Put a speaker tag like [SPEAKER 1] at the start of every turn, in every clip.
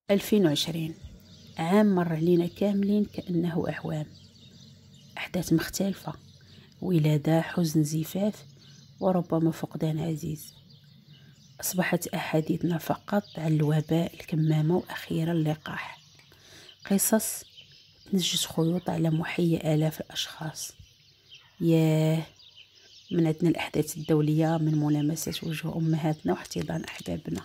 [SPEAKER 1] 2020 عام مر علينا كاملين كأنه أعوام. أحداث مختلفة، ولادة، حزن، زفاف، وربما فقدان عزيز. أصبحت أحاديثنا فقط عن الوباء، الكمامة، وأخيرا اللقاح. قصص تنجز خيوط على محيا آلاف الأشخاص. ياه، من عندنا الأحداث الدولية، من ملامسة وجوه أمهاتنا واحتضان أحبابنا.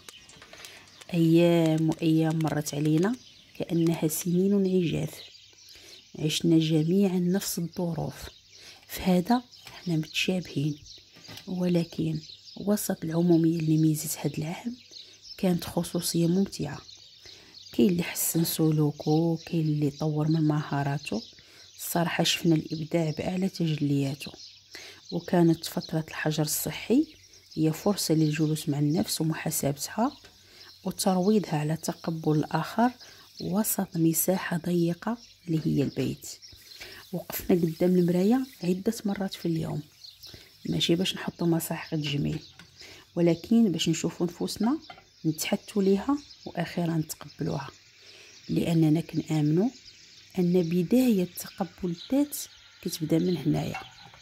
[SPEAKER 1] أيام وأيام مرت علينا كأنها سنين عجاف. عشنا جميعا نفس الظروف، فهذا احنا متشابهين، ولكن وسط العمومية اللي ميزت هذا العام كانت خصوصية ممتعة. كاين اللي حسن سلوكه، كاين اللي طور من مهاراته. الصراحة شفنا الإبداع بأعلى تجلياته. وكانت فترة الحجر الصحي هي فرصة للجلوس مع النفس ومحاسبتها وترويضها على تقبل الآخر وسط مساحة ضيقة اللي هي البيت. وقفنا قدام المراية عدة مرات في اليوم، ماشي باش نحطوا مصاحف تجميل، ولكن باش نشوفوا نفوسنا، نتحتوا ليها وأخيرا نتقبلوها، لأننا كنآمنوا أن بداية تقبل الذات كتبدا من هنايا.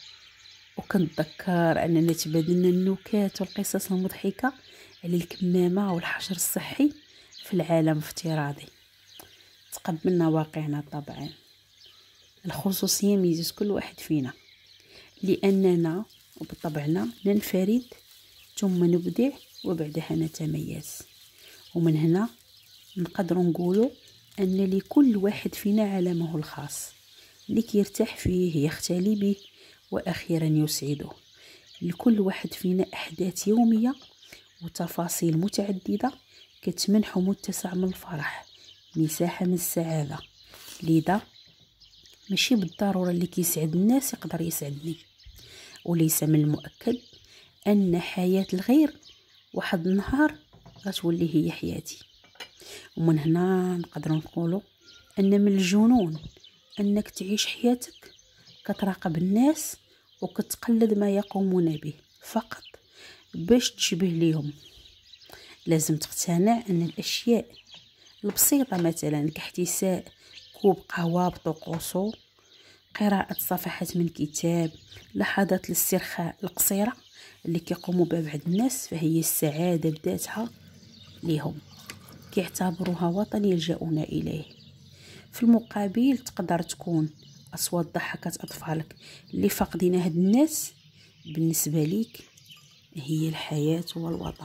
[SPEAKER 1] وكنتذكر أننا تبادلنا النكات والقصص المضحكة على الكمامة والحجر الصحي في العالم افتراضي. تقبلنا واقعنا طبعا. الخصوصية ميزة كل واحد فينا، لأننا وبطبعنا ننفرد ثم نبدع وبعدها نتميز. ومن هنا نقدر نقولوا أن لكل واحد فينا عالمه الخاص اللي كيرتاح فيه، يختلي به وأخيرا يسعده. لكل واحد فينا أحداث يومية وتفاصيل متعددة كتمنحه متسع من الفرح، مساحة من السعادة. لذا ماشي بالضرورة اللي كيسعد الناس يقدر يسعدني، وليس من المؤكد أن حياة الغير واحد النهار غتولي هي حياتي. ومن هنا نقدر نقولوا أن من الجنون أنك تعيش حياتك كتراقب الناس وكتقلد ما يقومون به فقط باش تشبه ليهم. لازم تقتنع أن الأشياء البسيطة مثلا كاحتساء كوب قهوة بطقوسو، قراءة صفحات من كتاب، لحظات الاسترخاء القصيرة اللي كيقوموا بها بعض الناس، فهي السعادة بذاتها ليهم، كيعتبروها وطن يلجؤون إليه. في المقابل تقدر تكون أصوات ضحكات أطفالك اللي فاقدين هاد الناس بالنسبة ليك هي الحياة والوطن.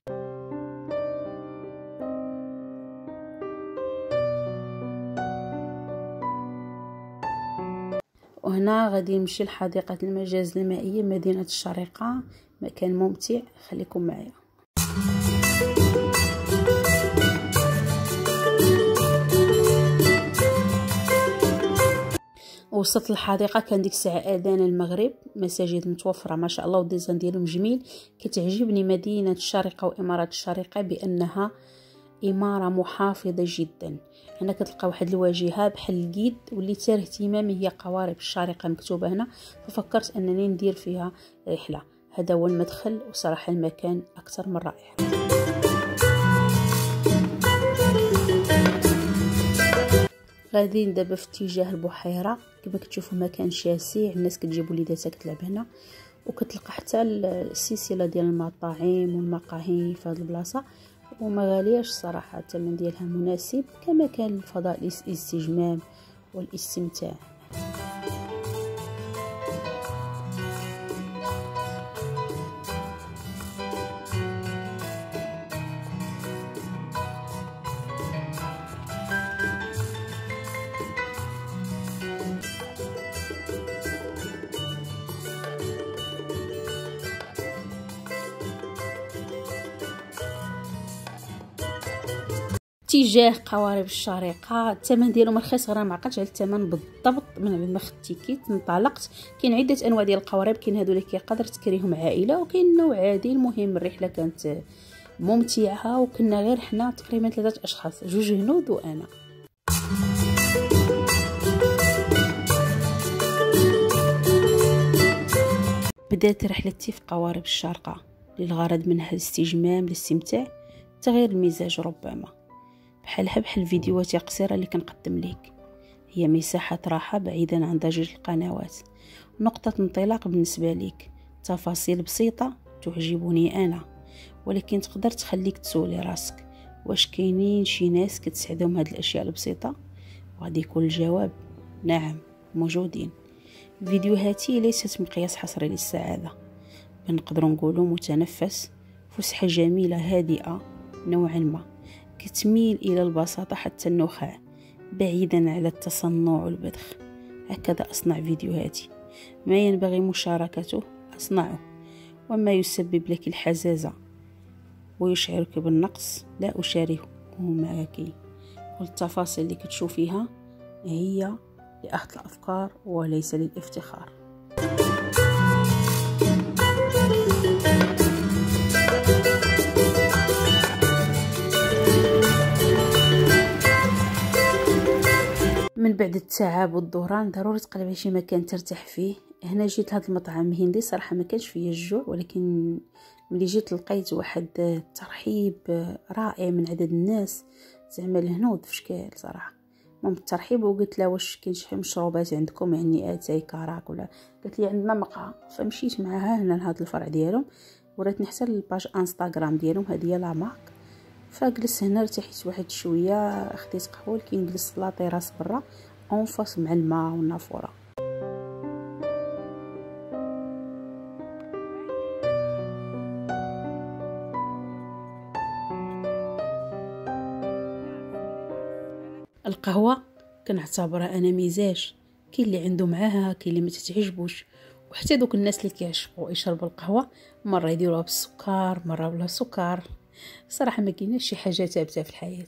[SPEAKER 1] وهنا غادي نمشي لحديقة المجاز المائية مدينة الشارقة، مكان ممتع، خليكم معايا. وسط الحديقة كان ديك الساعة أذان المغرب، مساجد متوفرة ما شاء الله، والديزاين ديالهم جميل. كتعجبني مدينة الشارقة وإمارة الشارقة بأنها إمارة محافظة جدا. هنا كتلقى واحد الواجهة بحال القيد واللي تار اهتمامي هي قوارب الشارقة مكتوبة هنا، ففكرت أنني ندير فيها رحلة. هذا هو المدخل، وصراحة المكان أكثر من رائع. غاديين دابا في اتجاه البحيرة، كما كتشوفوا مكان شاسع، الناس كتجيب وليداتها كتلعب هنا، وكتلقى حتى السلسله ديال المطاعم والمقاهي في هذه البلاصه، وما غالياش الصراحه، الثمن ديالها مناسب، كما كان الفضاء للاستجمام والاستمتاع. اتجاه قوارب الشارقة، الثمن ديالهم رخيص، غير ما عقلتش على الثمن بالضبط من بعد ما خدت التيكيت انطلقت. كاين عده انواع ديال القوارب، كاين هادو اللي كيقدر تكريهم عائله، وكاين نوع عادي. المهم الرحله كانت ممتعه، وكنا غير حنا تقريبا 3 اشخاص، 2 هنود وانا. بدات رحلتي في قوارب الشارقة للغرض منها الاستجمام، الاستمتاع، تغيير المزاج ربما. بحال الفيديوهات قصيرة اللي كنقدم ليك. هي مساحة راحة بعيدا عن ضجيج القنوات، نقطة انطلاق بالنسبة ليك، تفاصيل بسيطة تعجبني أنا، ولكن تقدر تخليك تسولي راسك واش كاينين شي ناس كتسعدهم هاد الأشياء البسيطة؟ وغادي يكون الجواب نعم، موجودين. فيديوهاتي ليست مقياس حصري للسعادة، بل نقدروا نقولوا متنفس، فسحة جميلة هادئة نوعا ما كتميل إلى البساطة حتى النخاع، بعيدا على التصنع والبذخ. هكذا أصنع فيديوهاتي، ما ينبغي مشاركته أصنعه، وما يسبب لك الحزازة ويشعرك بالنقص لا أشاركه معك. كل التفاصيل اللي كتشوفيها هي لأخذ الأفكار وليس للافتخار. من بعد التعب والدوران ضروري تقلب على شي مكان ترتاح فيه. هنا جيت لهذا المطعم هندي، صراحه ما كانش فيا الجوع، ولكن ملي جيت لقيت واحد الترحيب رائع من عدد الناس، زعما الهنود في شكال صراحه. المهم الترحيب، وقلت له واش كاين شي مشروبات عندكم، يعني اتاي كراك ولا؟ قالت لي عندنا مقهى. فمشيت معها هنا لهذا الفرع ديالهم، وراتني حتى الباج انستغرام ديالهم، هذه هي لا مارك. فجلست هنا ارتحيت واحد شويه، خديت قهوه، ولكن جلست لا طيراس برا اونفاس مع الماء والنافوره. القهوه كنعتبرها انا مزاج، كاين اللي عنده معاها، كاين اللي ما تتعجبوش، وحتى دوك الناس اللي كيعشقوا يشربوا القهوه مره يديروها بالسكر مره بلا سكر. صراحه ما كايناش شي حاجه ثابته في الحياه.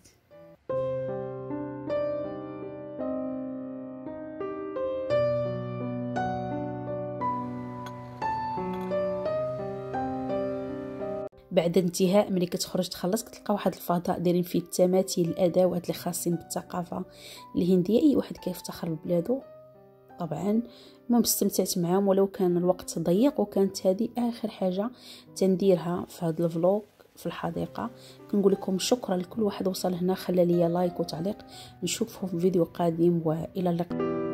[SPEAKER 1] بعد انتهاء ملي كتخرج تخلص كتلقى واحد الفضاء دايرين فيه التماثيل، الادوات اللي خاصين بالثقافه الهنديه، اي واحد كيفتخر ببلادو طبعا. المهم استمتعت معاهم ولو كان الوقت ضيق، وكانت هذه اخر حاجه تنديرها في هذا الفلوق في الحديقه. كنقول لكم شكرا لكل واحد وصل هنا، خلى لي لايك وتعليق. نشوفكم في فيديو قادم والى اللقاء.